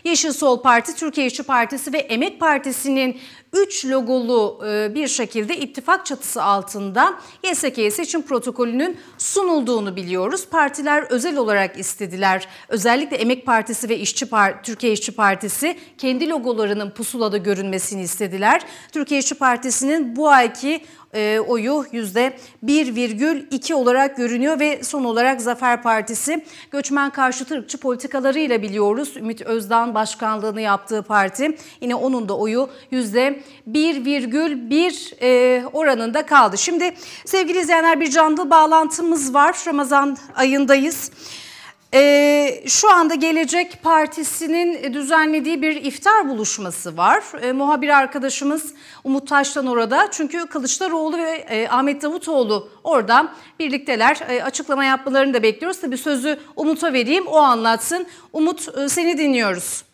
Yeşil Sol Parti, Türkiye İşçi Partisi ve Emek Partisi'nin 3 logolu bir şekilde ittifak çatısı altında YSK'ye seçim protokolünün sunulduğunu biliyoruz. Partiler özel olarak istediler. Özellikle Emek Partisi ve Türkiye İşçi Partisi kendi logolarının pusulada görünmesini istediler. Türkiye İşçi Partisi'nin bu ayki oyu %1,2 olarak görünüyor ve son olarak Zafer Partisi göçmen karşıtı ırkçı politikalarıyla biliyoruz. Ümit Özdağ'ın başkanlığını yaptığı parti, yine onun da oyu %1,1 oranında kaldı. Şimdi sevgili izleyenler, bir canlı bağlantımız var. Ramazan ayındayız. Şu anda Gelecek Partisi'nin düzenlediği bir iftar buluşması var. Muhabir arkadaşımız Umut Taş'tan orada. Çünkü Kılıçdaroğlu ve Ahmet Davutoğlu orada birlikteler. Açıklama yapmalarını da bekliyoruz. Tabii sözü Umut'a vereyim, o anlatsın. Umut, seni dinliyoruz.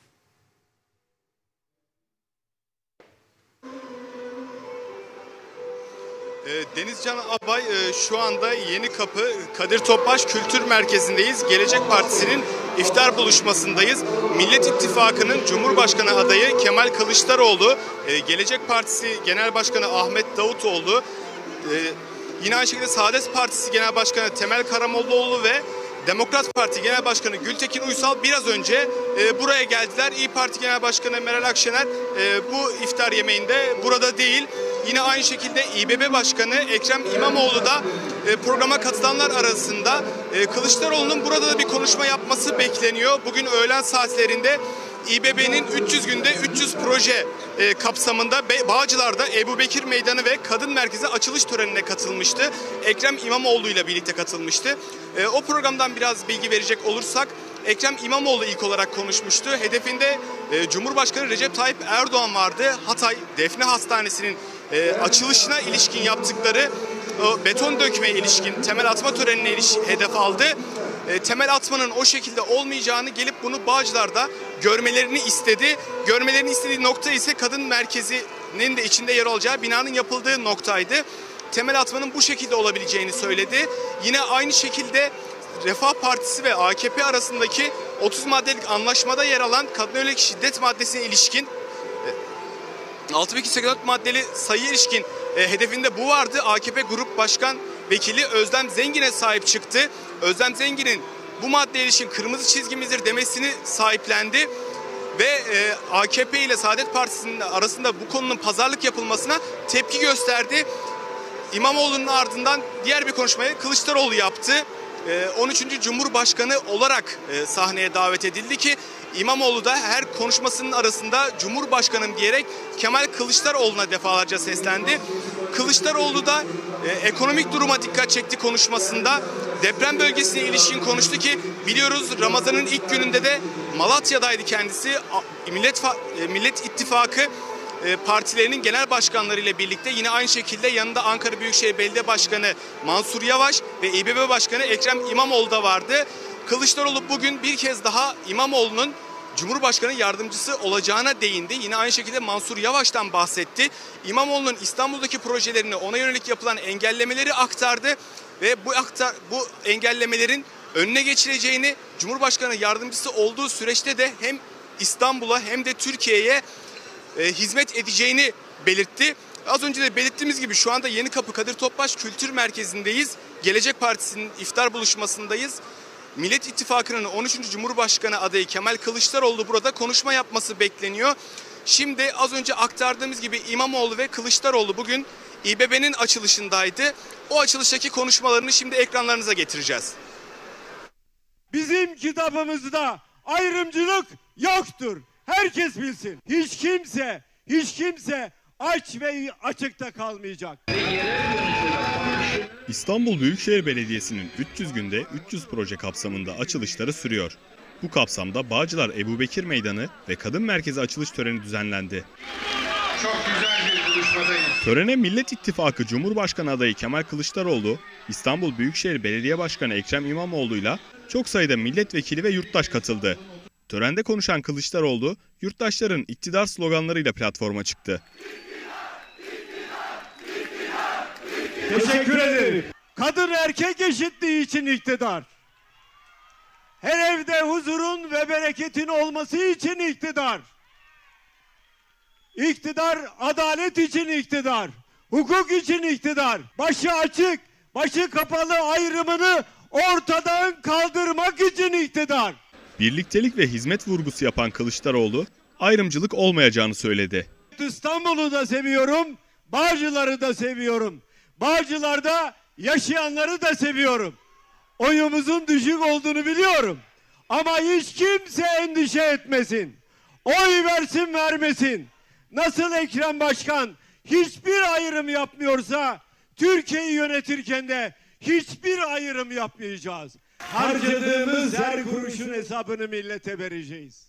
Denizcan Abay, şu anda Yenikapı Kadir Topbaş Kültür Merkezi'ndeyiz. Gelecek Partisi'nin iftar buluşmasındayız. Millet İttifakı'nın Cumhurbaşkanı adayı Kemal Kılıçdaroğlu, Gelecek Partisi Genel Başkanı Ahmet Davutoğlu, yine aynı şekilde Saadet Partisi Genel Başkanı Temel Karamollaoğlu ve Demokrat Parti Genel Başkanı Gültekin Uysal biraz önce buraya geldiler. İYİ Parti Genel Başkanı Meral Akşener bu iftar yemeğinde burada değil. Yine aynı şekilde İBB Başkanı Ekrem İmamoğlu da programa katılanlar arasında. Kılıçdaroğlu'nun burada da bir konuşma yapması bekleniyor. Bugün öğlen saatlerinde İBB'nin 300 günde 300 proje kapsamında Bağcılar'da Ebu Bekir Meydanı ve Kadın Merkezi açılış törenine katılmıştı. Ekrem İmamoğlu ile birlikte katılmıştı. O programdan biraz bilgi verecek olursak, Ekrem İmamoğlu ilk olarak konuşmuştu. Hedefinde Cumhurbaşkanı Recep Tayyip Erdoğan vardı. Hatay Defne Hastanesi'nin açılışına ilişkin yaptıkları beton dökmeye ilişkin temel atma törenine hedef aldı. Temel atmanın o şekilde olmayacağını, gelip bunu Bağcılar'da görmelerini istedi. Görmelerini istediği nokta ise Kadın Merkezi'nin de içinde yer alacağı binanın yapıldığı noktaydı. Temel atmanın bu şekilde olabileceğini söyledi. Yine aynı şekilde Refah Partisi ve AKP arasındaki 30 maddelik anlaşmada yer alan kadına yönelik şiddet maddesine ilişkin 6284 maddeli sayı ilişkin hedefinde bu vardı. AKP Grup Başkan Vekili Özlem Zengin'e sahip çıktı. Özlem Zengin'in bu maddeye ilişkin kırmızı çizgimizdir demesini sahiplendi ve AKP ile Saadet Partisi'nin arasında bu konunun pazarlık yapılmasına tepki gösterdi. İmamoğlu'nun ardından diğer bir konuşmayı Kılıçdaroğlu yaptı. 13. Cumhurbaşkanı olarak sahneye davet edildi ki İmamoğlu da her konuşmasının arasında Cumhurbaşkanım diyerek Kemal Kılıçdaroğlu'na defalarca seslendi. Kılıçdaroğlu da ekonomik duruma dikkat çekti konuşmasında. Deprem bölgesine ilişkin konuştu ki biliyoruz Ramazan'ın ilk gününde de Malatya'daydı kendisi. Millet İttifakı partilerinin genel başkanları ile birlikte, yine aynı şekilde yanında Ankara Büyükşehir Belediye Başkanı Mansur Yavaş ve İBB Başkanı Ekrem İmamoğlu da vardı. Kılıçdaroğlu bugün bir kez daha İmamoğlu'nun Cumhurbaşkanı yardımcısı olacağına değindi. Yine aynı şekilde Mansur Yavaş'tan bahsetti. İmamoğlu'nun İstanbul'daki projelerini, ona yönelik yapılan engellemeleri aktardı ve bu engellemelerin önüne geçileceğini, Cumhurbaşkanı yardımcısı olduğu süreçte de hem İstanbul'a hem de Türkiye'ye hizmet edeceğini belirtti. Az önce de belirttiğimiz gibi şu anda Yenikapı Kadir Topbaş Kültür Merkezi'ndeyiz. Gelecek Partisi'nin iftar buluşmasındayız. Millet İttifakı'nın 13. Cumhurbaşkanı adayı Kemal Kılıçdaroğlu burada konuşma yapması bekleniyor. Şimdi az önce aktardığımız gibi İmamoğlu ve Kılıçdaroğlu bugün İBB'nin açılışındaydı. O açılıştaki konuşmalarını şimdi ekranlarınıza getireceğiz. Bizim kitabımızda ayrımcılık yoktur. Herkes bilsin. Hiç kimse aç ve açıkta kalmayacak. İstanbul Büyükşehir Belediyesi'nin 300 günde 300 proje kapsamında açılışları sürüyor. Bu kapsamda Bağcılar Ebu Bekir Meydanı ve Kadın Merkezi açılış töreni düzenlendi. Çok güzel bir buluşmadayız. Törene Millet İttifakı Cumhurbaşkanı adayı Kemal Kılıçdaroğlu, İstanbul Büyükşehir Belediye Başkanı Ekrem İmamoğlu'yla çok sayıda milletvekili ve yurttaş katıldı. Törende konuşan Kılıçdaroğlu, yurttaşların iktidar sloganlarıyla platforma çıktı. Teşekkür ederim. Kadın erkek eşitliği için iktidar. Her evde huzurun ve bereketin olması için iktidar. İktidar, adalet için iktidar. Hukuk için iktidar. Başı açık, başı kapalı ayrımını ortadan kaldırmak için iktidar. Birliktelik ve hizmet vurgusu yapan Kılıçdaroğlu, ayrımcılık olmayacağını söyledi. İstanbul'u da seviyorum, Bağcılar'ı da seviyorum. Bağcılar'da yaşayanları da seviyorum. Oyumuzun düşük olduğunu biliyorum. Ama hiç kimse endişe etmesin. Oy versin vermesin. Nasıl Ekrem Başkan hiçbir ayrım yapmıyorsa, Türkiye'yi yönetirken de hiçbir ayrım yapmayacağız. Harcadığımız her kuruşun hesabını millete vereceğiz.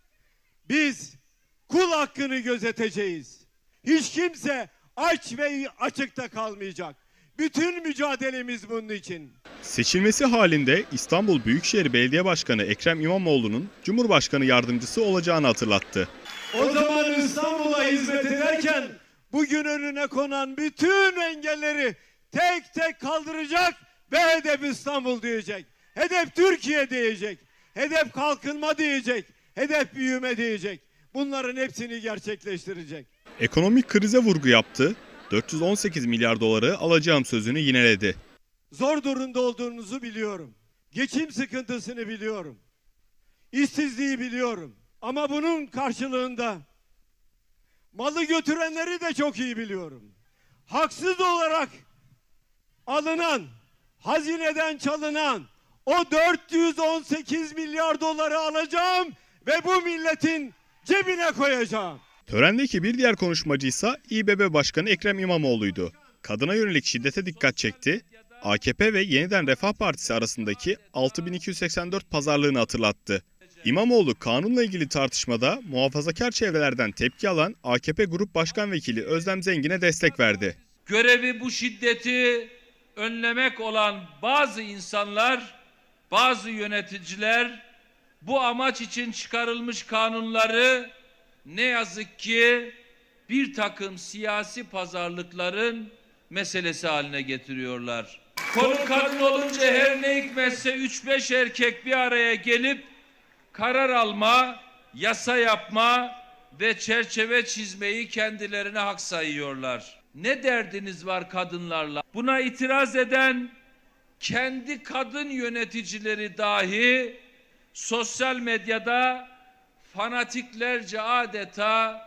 Biz kul hakkını gözeteceğiz. Hiç kimse aç ve açıkta kalmayacak. Bütün mücadelemiz bunun için. Seçilmesi halinde İstanbul Büyükşehir Belediye Başkanı Ekrem İmamoğlu'nun Cumhurbaşkanı yardımcısı olacağını hatırlattı. O zaman İstanbul'a hizmet ederken bugün önüne konan bütün engelleri tek tek kaldıracak ve hedef İstanbul diyecek. Hedef Türkiye diyecek. Hedef kalkınma diyecek. Hedef büyüme diyecek. Bunların hepsini gerçekleştirecek. Ekonomik krize vurgu yaptı, 418 milyar doları alacağım sözünü yineledi. Zor durumda olduğunuzu biliyorum. Geçim sıkıntısını biliyorum. İşsizliği biliyorum. Ama bunun karşılığında malı götürenleri de çok iyi biliyorum. Haksız olarak alınan, hazineden çalınan o 418 milyar doları alacağım ve bu milletin cebine koyacağım. Törendeki bir diğer konuşmacıysa İBB Başkanı Ekrem İmamoğlu'ydu. Kadına yönelik şiddete dikkat çekti, AKP ve Yeniden Refah Partisi arasındaki 6284 pazarlığını hatırlattı. İmamoğlu kanunla ilgili tartışmada muhafazakar çevrelerden tepki alan AKP Grup Başkan Vekili Özlem Zengin'e destek verdi. Görevi bu şiddeti önlemek olan bazı insanlar, bazı yöneticiler bu amaç için çıkarılmış kanunları ne yazık ki bir takım siyasi pazarlıkların meselesi haline getiriyorlar. Konu kadın olunca her ne hikmetse 3-5 erkek bir araya gelip karar alma, yasa yapma ve çerçeve çizmeyi kendilerine hak sayıyorlar. Ne derdiniz var kadınlarla? Buna itiraz eden kendi kadın yöneticileri dahi sosyal medyada fanatiklerce adeta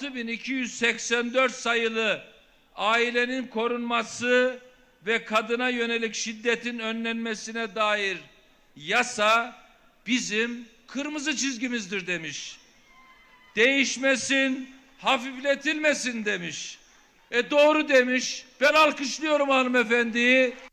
6284 sayılı ailenin korunması ve kadına yönelik şiddetin önlenmesine dair yasa bizim kırmızı çizgimizdir demiş. Değişmesin, hafifletilmesin demiş. Doğru demiş. Ben alkışlıyorum hanımefendiyi.